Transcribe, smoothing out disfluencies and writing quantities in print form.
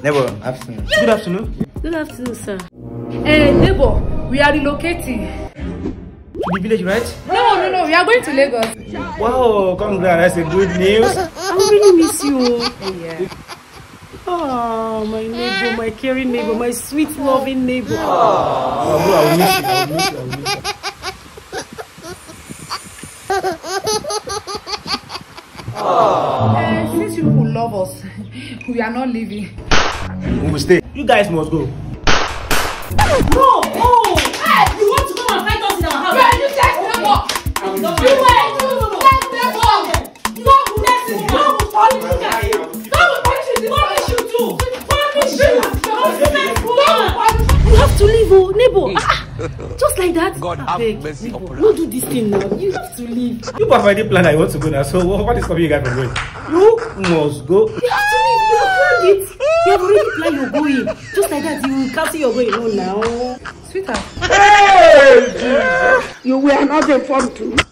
Neighbor, afternoon. Good afternoon. Good afternoon, sir. Neighbor, we are relocating. To the village, right? No, we are going to Lagos. Wow, congrats, that's a good news. I really miss you. Yeah. Oh, my neighbor, my caring neighbor, my sweet, loving neighbor. Oh, bro, I will miss you. Since you people love us, we are not leaving. We will stay. You guys must go. No! Oh! Hey, you want to come and fight us in our house? Where you take neighbor? No. Take neighbor! God bless you! God will punish you! God will punish you! Punish you too! Punish you! You have to leave, oh, neighbor. Just like that. God have mercy upon us. Don't do this thing now. You have to leave. You have already planned that you want to go now, so what is stopping you guys from going? You must go. You have to leave. You have planned it. You have already planned your going. Just like that, you will cancel your going on now. Sweetheart. Hey, Jesus. You were not informed too.